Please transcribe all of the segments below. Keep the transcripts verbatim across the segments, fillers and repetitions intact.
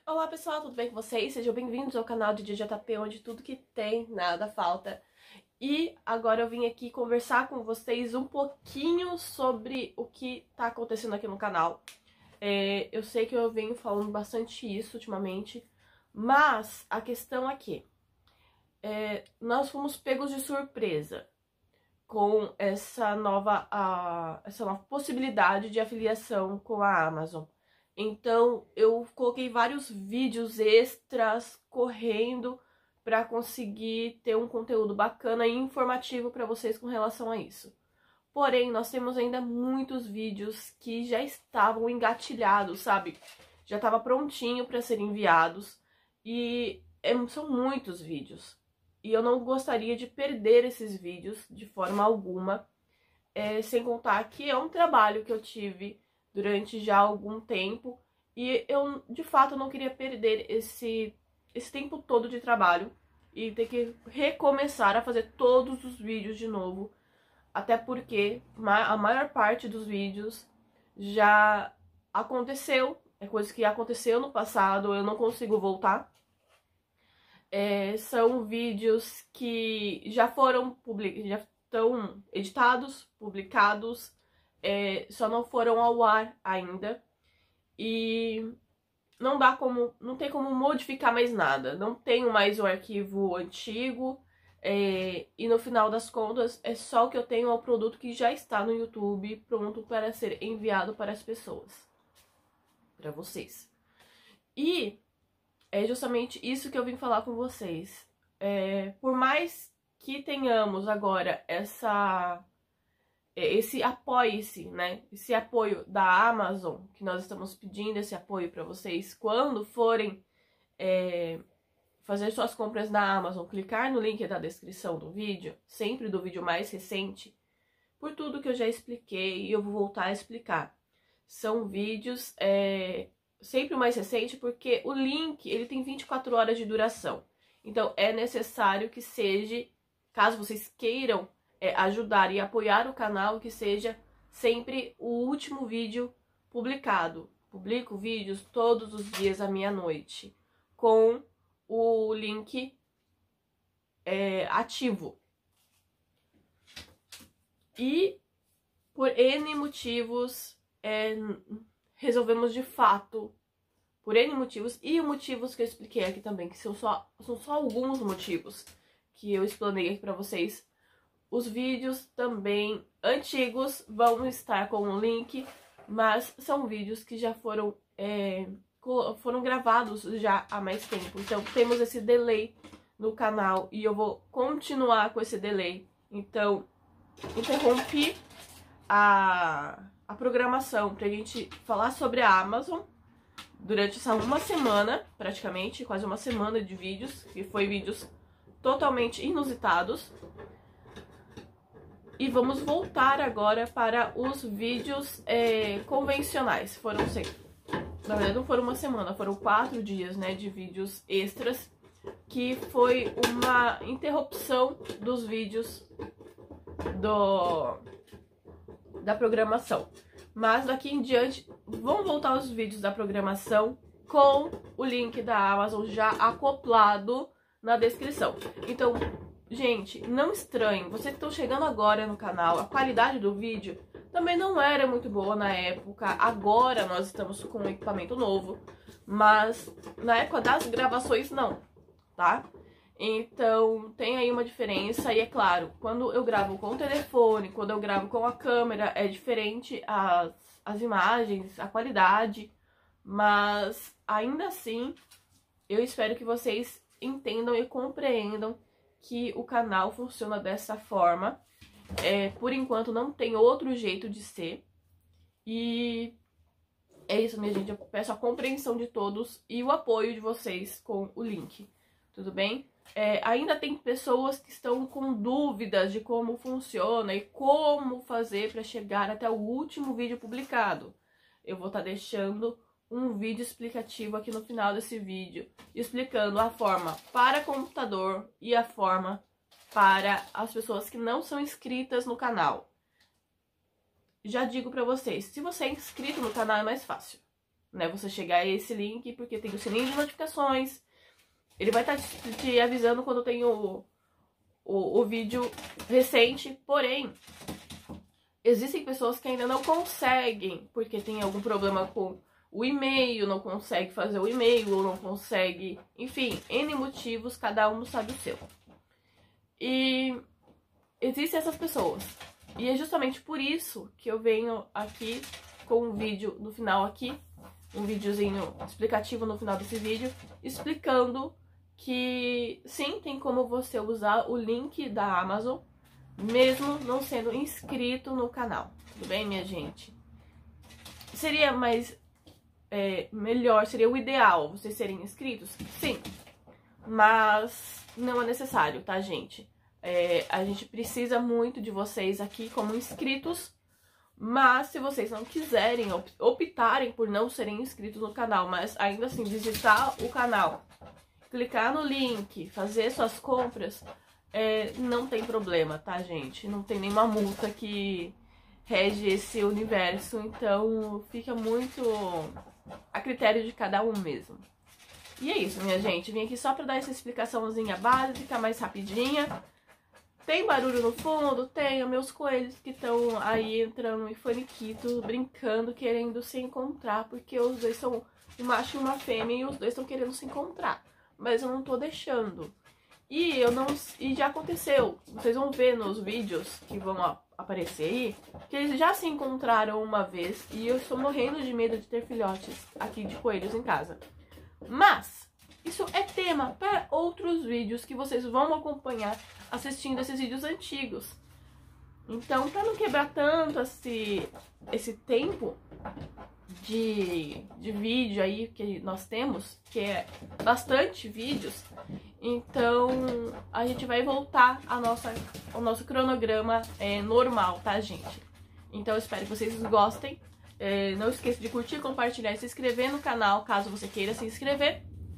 Olá pessoal, tudo bem com vocês? Sejam bem-vindos ao canal de D J P, onde tudo que tem, nada falta. E agora eu vim aqui conversar com vocês um pouquinho sobre o que tá acontecendo aqui no canal. É, eu sei que eu venho falando bastante isso ultimamente, mas a questão aqui é, nós fomos pegos de surpresa com essa nova, a, essa nova possibilidade de afiliação com a Amazon. Então, eu coloquei vários vídeos extras correndo para conseguir ter um conteúdo bacana e informativo para vocês com relação a isso. Porém, nós temos ainda muitos vídeos que já estavam engatilhados, sabe? Já estava prontinho para serem enviados e é, são muitos vídeos. E eu não gostaria de perder esses vídeos de forma alguma, é, sem contar que é um trabalho que eu tive durante já algum tempo, e eu, de fato, não queria perder esse, esse tempo todo de trabalho e ter que recomeçar a fazer todos os vídeos de novo, até porque a maior parte dos vídeos já aconteceu, é coisa que aconteceu no passado, eu não consigo voltar. É, são vídeos que já foram publicados, já estão editados, publicados, É, só não foram ao ar ainda e não dá como, não tem como modificar mais nada, não tenho mais o arquivo antigo, é, e no final das contas é só o que eu tenho ao produto que já está no YouTube pronto para ser enviado para as pessoas, para vocês. E é justamente isso que eu vim falar com vocês. É, por mais que tenhamos agora essa esse apoie-se, né? Esse apoio da Amazon, que nós estamos pedindo esse apoio para vocês quando forem é, fazer suas compras na Amazon, clicar no link da descrição do vídeo, sempre do vídeo mais recente, por tudo que eu já expliquei e eu vou voltar a explicar. São vídeos é, sempre o mais recente, porque o link ele tem vinte e quatro horas de duração. Então é necessário que seja, caso vocês queiram É, ajudar e apoiar o canal, que seja sempre o último vídeo publicado. Publico vídeos todos os dias à meia-noite, com o link é, ativo. E por N motivos, é, resolvemos de fato, por N motivos, e motivos que eu expliquei aqui também, que são só, são só alguns motivos que eu explanei aqui pra vocês. Os vídeos também antigos vão estar com o link, mas são vídeos que já foram, é, foram gravados já há mais tempo. Então temos esse delay no canal e eu vou continuar com esse delay. Então interrompi a, a programação pra gente falar sobre a Amazon durante essa uma semana, praticamente, quase uma semana de vídeos, que foi vídeos totalmente inusitados. E vamos voltar agora para os vídeos é, convencionais. Foram sempre, na verdade não foram uma semana, foram quatro dias, né, de vídeos extras, que foi uma interrupção dos vídeos do, da programação. Mas daqui em diante vão voltar os vídeos da programação com o link da Amazon já acoplado na descrição. Então, gente, não estranhem, vocês que estão chegando agora no canal, a qualidade do vídeo também não era muito boa na época. Agora nós estamos com um equipamento novo, mas na época das gravações não, tá? Então tem aí uma diferença e é claro, quando eu gravo com o telefone, quando eu gravo com a câmera, é diferente as, as imagens, a qualidade, mas ainda assim eu espero que vocês entendam e compreendam que o canal funciona dessa forma. É, por enquanto não tem outro jeito de ser. E é isso, minha gente. Eu peço a compreensão de todos e o apoio de vocês com o link. Tudo bem? É, ainda tem pessoas que estão com dúvidas de como funciona e como fazer para chegar até o último vídeo publicado. Eu vou estar deixando um vídeo explicativo aqui no final desse vídeo, explicando a forma para computador e a forma para as pessoas que não são inscritas no canal. Já digo para vocês, se você é inscrito no canal é mais fácil, né, você chegar a esse link, porque tem o sininho de notificações. Ele vai estar te, te avisando quando tem o, o, o vídeo recente, porém, existem pessoas que ainda não conseguem, porque tem algum problema com o e-mail, não consegue fazer o e-mail, ou não consegue, enfim, N motivos, cada um sabe o seu. E existem essas pessoas. E é justamente por isso que eu venho aqui com um vídeo no final aqui, um videozinho explicativo no final desse vídeo, explicando que sim, tem como você usar o link da Amazon, mesmo não sendo inscrito no canal. Tudo bem, minha gente? Seria mais é, melhor, seria o ideal vocês serem inscritos? Sim, mas não é necessário, tá, gente? É, a gente precisa muito de vocês aqui como inscritos, mas se vocês não quiserem, optarem por não serem inscritos no canal, mas ainda assim visitar o canal, clicar no link, fazer suas compras, é, não tem problema, tá, gente? Não tem nenhuma multa que rege esse universo, então fica muito a critério de cada um mesmo. E é isso, minha gente. Vim aqui só pra dar essa explicaçãozinha básica, mais rapidinha. Tem barulho no fundo? Tem. Meus coelhos que estão aí entrando em faniquito, brincando, querendo se encontrar, porque os dois são um macho e uma fêmea e os dois estão querendo se encontrar. Mas eu não tô deixando. E eu não. E já aconteceu. Vocês vão ver nos vídeos que vão ó, aparecer aí, que eles já se encontraram uma vez e eu estou morrendo de medo de ter filhotes aqui de coelhos em casa. Mas isso é tema para outros vídeos que vocês vão acompanhar assistindo esses vídeos antigos. Então, para não quebrar tanto esse, esse tempo de, de vídeo aí que nós temos, que é bastante vídeos, então a gente vai voltar a nossa, ao nosso cronograma é, normal, tá, gente? Então, eu espero que vocês gostem. É, não esqueça de curtir, compartilhar e se inscrever no canal, caso você queira se inscrever.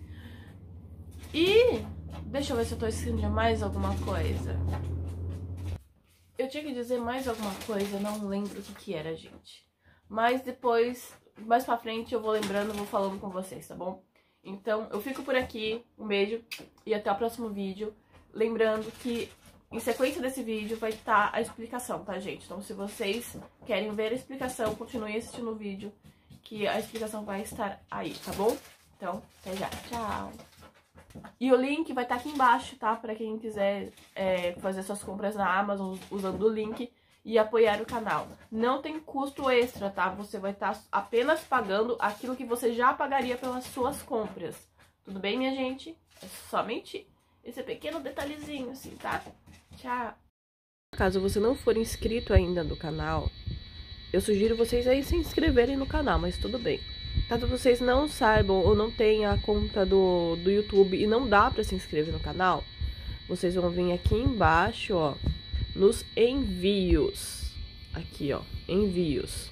E deixa eu ver se eu tô esquecendo de mais alguma coisa. Eu tinha que dizer mais alguma coisa, não lembro o que que era, gente. Mas depois, mais pra frente, eu vou lembrando, vou falando com vocês, tá bom? Então, eu fico por aqui. Um beijo e até o próximo vídeo. Lembrando que em sequência desse vídeo vai estar a explicação, tá, gente? Então, se vocês querem ver a explicação, continuem assistindo o vídeo, que a explicação vai estar aí, tá bom? Então, até já. Tchau! E o link vai estar aqui embaixo, tá? Pra quem quiser é, fazer suas compras na Amazon usando o link e apoiar o canal. Não tem custo extra, tá? Você vai estar apenas pagando aquilo que você já pagaria pelas suas compras. Tudo bem, minha gente? É somente esse pequeno detalhezinho, assim, tá? Tchau! Caso você não for inscrito ainda no canal, eu sugiro vocês aí se inscreverem no canal, mas tudo bem. Caso vocês não saibam ou não tenham a conta do, do YouTube e não dá pra se inscrever no canal, vocês vão vir aqui embaixo, ó, nos envios. Aqui, ó, envios.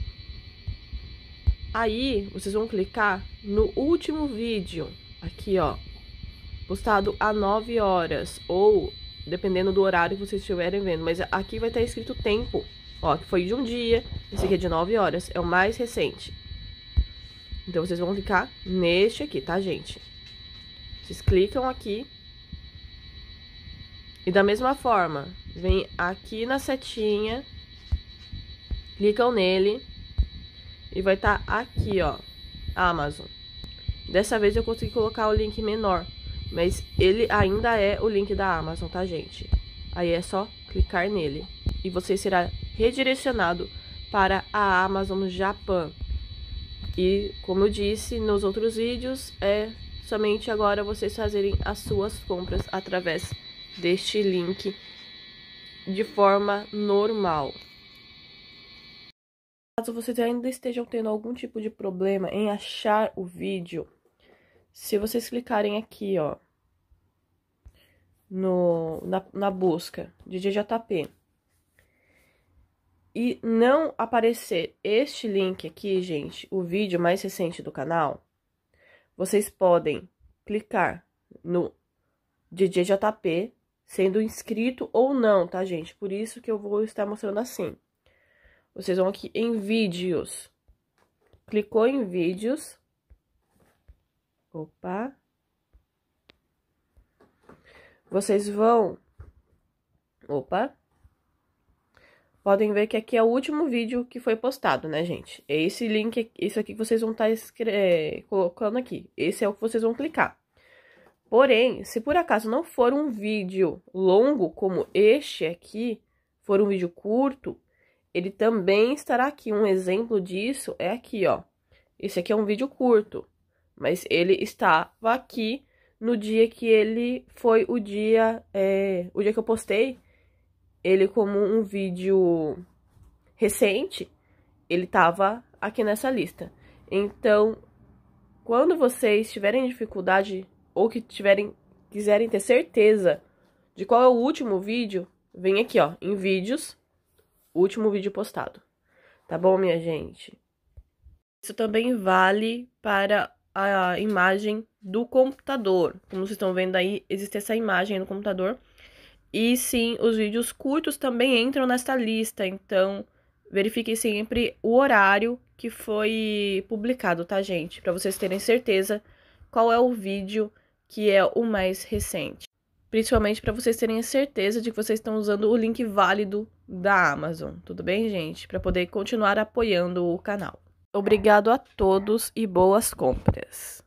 Aí, vocês vão clicar no último vídeo, aqui, ó, postado há nove horas, ou dependendo do horário que vocês estiverem vendo, mas aqui vai estar escrito tempo, ó, que foi de um dia, esse aqui é de nove horas, é o mais recente. Então, vocês vão clicar neste aqui, tá, gente? Vocês clicam aqui. E da mesma forma, vem aqui na setinha. Clicam nele. E vai estar aqui, ó, Amazon. Dessa vez eu consegui colocar o link menor. Mas ele ainda é o link da Amazon, tá, gente? Aí é só clicar nele. E você será redirecionado para a Amazon Japão. E, como eu disse nos outros vídeos, é somente agora vocês fazerem as suas compras através deste link de forma normal. Caso vocês ainda estejam tendo algum tipo de problema em achar o vídeo, se vocês clicarem aqui, ó, no, na, na busca D J J P, e não aparecer este link aqui, gente, o vídeo mais recente do canal, vocês podem clicar no D J J P, sendo inscrito ou não, tá, gente? Por isso que eu vou estar mostrando assim. Vocês vão aqui em vídeos. clicou em vídeos. Opa. Vocês vão... Opa. Podem ver que aqui é o último vídeo que foi postado, né, gente? É esse link, isso aqui que vocês vão estar é, colocando aqui. Esse é o que vocês vão clicar. Porém, se por acaso não for um vídeo longo como este aqui, for um vídeo curto, ele também estará aqui. Um exemplo disso é aqui, ó. Esse aqui é um vídeo curto, mas ele estava aqui no dia que ele foi o dia, é, o dia que eu postei ele como um vídeo recente, ele estava aqui nessa lista. Então, quando vocês tiverem dificuldade ou que tiverem, quiserem ter certeza de qual é o último vídeo, vem aqui, ó, em vídeos, último vídeo postado. Tá bom, minha gente? Isso também vale para a imagem do computador. Como vocês estão vendo aí, existe essa imagem no computador. E sim, os vídeos curtos também entram nesta lista, então verifiquem sempre o horário que foi publicado, tá, gente? Para vocês terem certeza qual é o vídeo que é o mais recente. Principalmente para vocês terem certeza de que vocês estão usando o link válido da Amazon, tudo bem, gente? Para poder continuar apoiando o canal. Obrigado a todos e boas compras!